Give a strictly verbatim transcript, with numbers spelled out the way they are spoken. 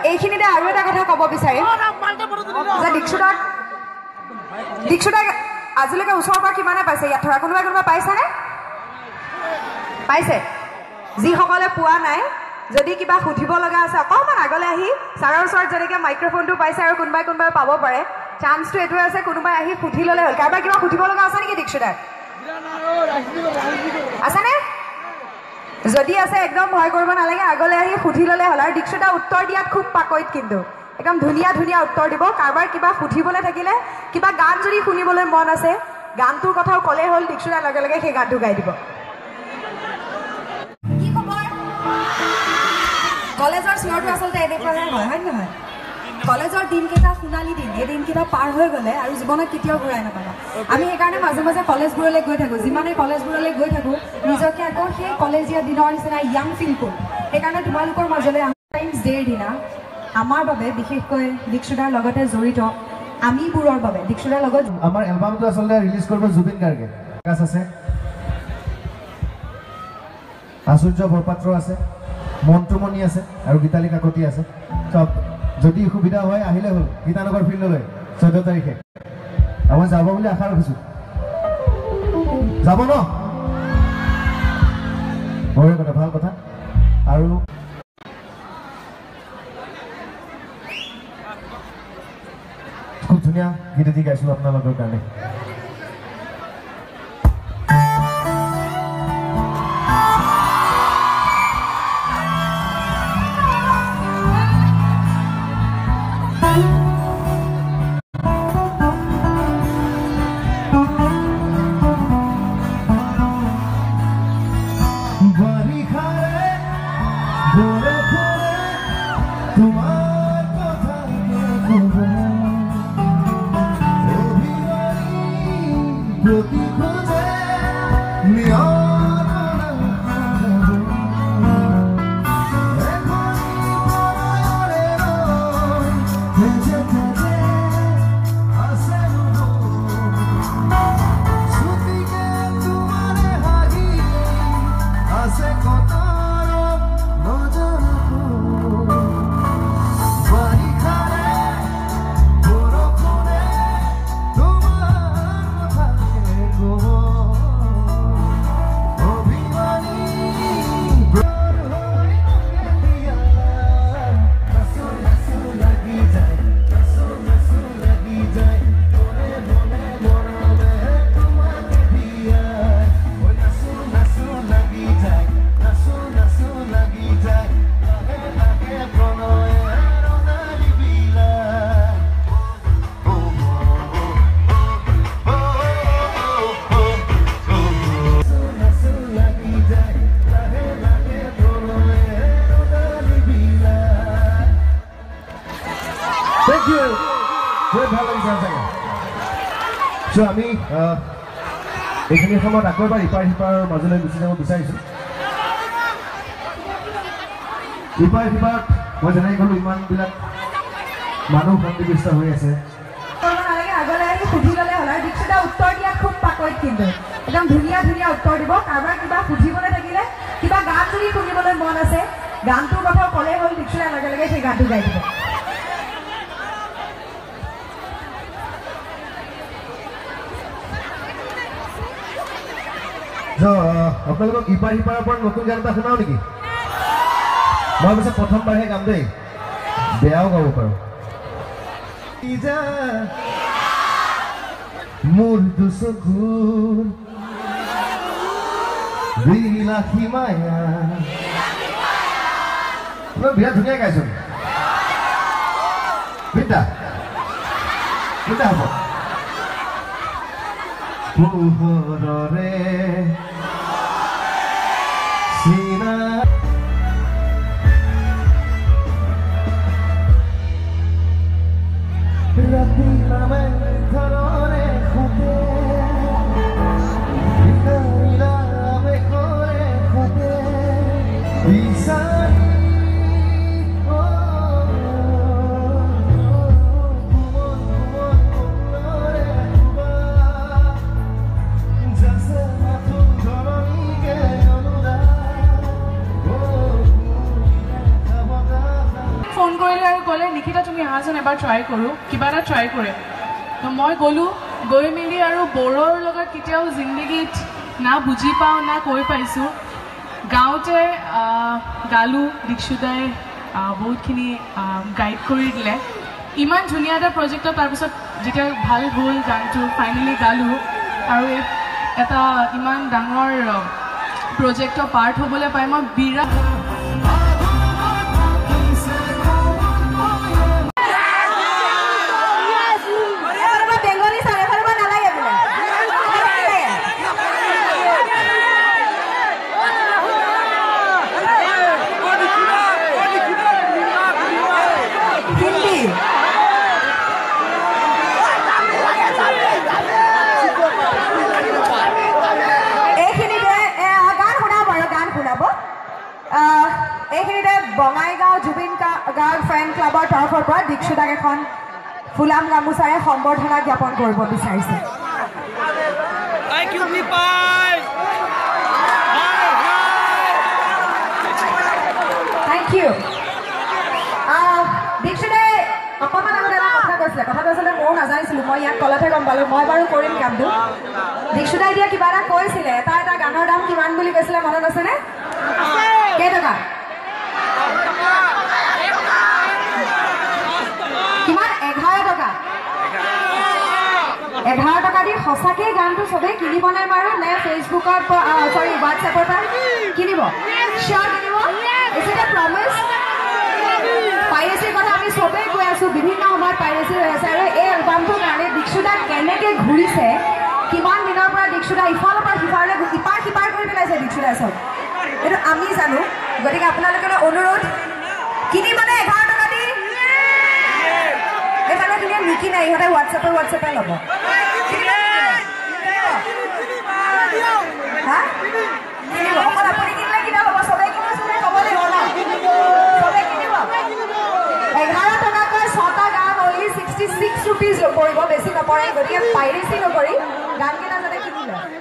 এইখিনিতে আৰু এটা কথা ক'ব বিচাৰিম যে দিক্ষুদাক দিক্ষুদাক আজিলৈকে ওচৰৰ পৰা কিমানে পাইছে ইয়াত থকা কোনোবাই কোনোবা পাইছেনে পাইছে যিসকলে পোৱা নাই যদি কিবা সুধিব লগা আছে অকণমান আগলৈ আহি ছাৰৰ ওচৰত যেনেকৈ মাইক্ৰফোনটো পাইছে আৰু কোনোবাই কোনোবাই পাব পাৰে চান্সটো এইটোৱে আছে কোনোবাই আহি সুধি ল'লে হ'ল কাৰোবাৰ কিবা সুধিব লগা আছে নেকি দিক্ষুদাক আছেনে যদি আছে একদম ভয় কৰিব নালাগে আগলৈ আহি সুধি ল'লে হ'ল আৰু দিক্ষুদা উত্তৰ দিয়াত খুব পাকৈত কিন্তু একদম ধুনীয়া ধুনীয়া উত্তৰ দিব কাৰোবাৰ কিবা সুধিবলৈ থাকিলে কিবা গান যদি শুনিবলৈ মন আছে গানটোৰ কথাও ক'লে হ'ল দিক্ষুদাৰ লগে লগে সেই গানটো গাই দিব কি খবৰ কলেজৰ চিঞৰটো আচলতে এনেকুৱাহে হয় হয় নহয় কলেজৰ দিনকেইটা সোণালী দিন এই দিনকেইটা পাৰ হৈ গ'লে আৰু জীৱনত কেতিয়াও ঘূৰাই নাপাবা আমি সেইকাৰণে মাজে মাজে কলেজবোৰলৈ গৈ থাকোঁ যিমানে কলেজবোৰলৈ গৈ থাকোঁ নিজকে আকৌ সেই কলেজীয়া দিনৰ নিচিনা য়াং ফিল কৰোঁ সেইকাৰণে তোমালোকৰ মাজলৈ ভেলেণ্টাইন্স ডেৰ দিনা আমাৰ বাবে বিশেষকৈ দিক্ষুদাৰ লগতে জড়িত আমিবোৰৰ বাবে দিক্ষুদাৰ লগত আমাৰ এলবামটো আচলতে ৰিলিজ কৰিব জুবিন গাৰ্গে কাজ আছে আচুৰ্য বৰপাত্ৰ আছে মন্ত্ৰমণি আছে আৰু গীতালি কাকতি আছে চব যদি সুবিধা হয় আহিলে হ'ল গীতানগৰ ফিল্ডলৈ চৈধ্য তাৰিখে আমি যাব বুলি আশা ৰাখিছোঁ যাব ন বঢ়িয়া কথা ভাল কথা আৰু খুব ধুনীয়া গীত এটি গাইছোঁ আপোনালোকৰ কাৰণে আমি এইখিনি সময়ত আকৌ এবাৰ ইপাৰ সিপাৰৰ মাজলৈ গুচি যাব বিচাৰিছোঁ ইপাৰ সিপাৰত মই যেনেকৈ ক'লোঁ ইমানবিলাক মানুহ সন্নিৱিষ্ট হৈ আছে আগলৈ আহি সুধি ল'লে হ'ল আৰু দিক্ষুদা উত্তৰ দিয়াত খুব পাকৈত কিন্তু একদম ধুনীয়া ধুনীয়া উত্তৰ দিব কাৰোবাৰ কিবা সুধিবলৈ থাকিলে কিবা গান যদি শুনিবলৈ মন আছে গানটোৰ কথাও ক'লে হ'ল দিক্ষুদাৰ লগে লগে সেই গানটো গাই দিব আপোনালোকক ইপাৰ সিপাৰৰ পৰা নতুন গান এটা শুনাও নেকি মই পিছে প্ৰথমবাৰহে গাম দেই বেয়াও গাব পাৰোঁ মোৰ দুচকুৰ বিলাসী মায়া বিৰাট ধুনীয়া গাইছোঁ বিদ্যা বিদ্যা হ'ব পোহৰৰে চিনা ৰাতি নামে ঘৰৰে খুঁটে নামে ঘৰে খুঁটে বিচাৰি ফোন কৰিলে আৰু ক'লে নিকিতা তুমি আহাচোন এবাৰ ট্ৰাই কৰোঁ কিবা এটা ট্ৰাই কৰে তো মই গ'লোঁ গৈ মেলি আৰু বড়োৰ লগত কেতিয়াও জিন্দগীত না বুজি পাওঁ না কৈ পাইছোঁ গাঁৱতে গালোঁ দিক্ষুদাই বহুতখিনি গাইড কৰি দিলে ইমান ধুনীয়া এটা প্ৰজেক্টত তাৰপিছত যেতিয়া ভাল হ'ল গানটো ফাইনেলি গালোঁ আৰু এটা ইমান ডাঙৰ প্ৰজেক্টৰ পাৰ্ট হ'বলৈ পাই মই বিৰাট এইখিনিতে বঙাইগাঁও জুবিন গাৰ্গ ফেন ক্লাবৰ তৰফৰ পৰা দিক্ষুদাক এখন ফুলাম গামোচাৰে সম্বৰ্ধনা জ্ঞাপন কৰিব বিচাৰিছে থেংক ইউ দিক্ষুদাই অকণমান আগতে এটা কথা কৈছিলে কথাটো আচলতে ময়ো নাজানিছিলোঁ মই ইয়াত কলতহে গম পালোঁ মই বাৰু কৰিম কামটো দিক্ষুদাই এতিয়া কিবা এটা কৈছিলে এটা এটা গানৰ দাম কিমান বুলি কৈছিলে মনত আছেনে কেইটকা কিমান এঘাৰ টকা এঘাৰ টকা দি সঁচাকৈ গানটো চবেই কিনিবনে বাৰু নে ফেচবুকৰ চৰি হোৱাটছএপৰ পৰা কিনিব চিয়'ৰ কিনিব ইজ ইট এ প্ৰমিছ পাইৰেচিৰ কথা আমি চবেই কৈ আছোঁ বিভিন্ন সময়ত পাইৰেচি হৈ আছে আৰু এই এলবামটোৰ কাৰণে দিক্ষুদা কেনেকৈ ঘূৰিছে কিমান দিনৰ পৰা দিক্ষুদা ইফালৰ পৰা সিফাৰলৈ ইপাৰ সিপাৰ কৰি পেলাইছে দিক্ষুদাই চব এইটো আমি জানো গতিকে আপোনালোকলৈ অনুৰোধ কিনিবনে এঘাৰ টকা দি এই মানুহে ধুনীয়া নিকিনে ইহঁতে হোৱাটছএপে হোৱাটছএপে ল'ব হা কিনিব অকল আপুনি কিনিলে কিনা হ'ব চবেই কিনিব চবেই ক'ব লাগিব ন চবেই কিনিব এঘাৰ টকাকৈ ছটা গান অনলি ছিক্সটি ছিক্স ৰুপিজ পৰিব বেছি নপৰে গতিকে পাইৰেচি নকৰি গানকেইটা যাতে কিনি লয়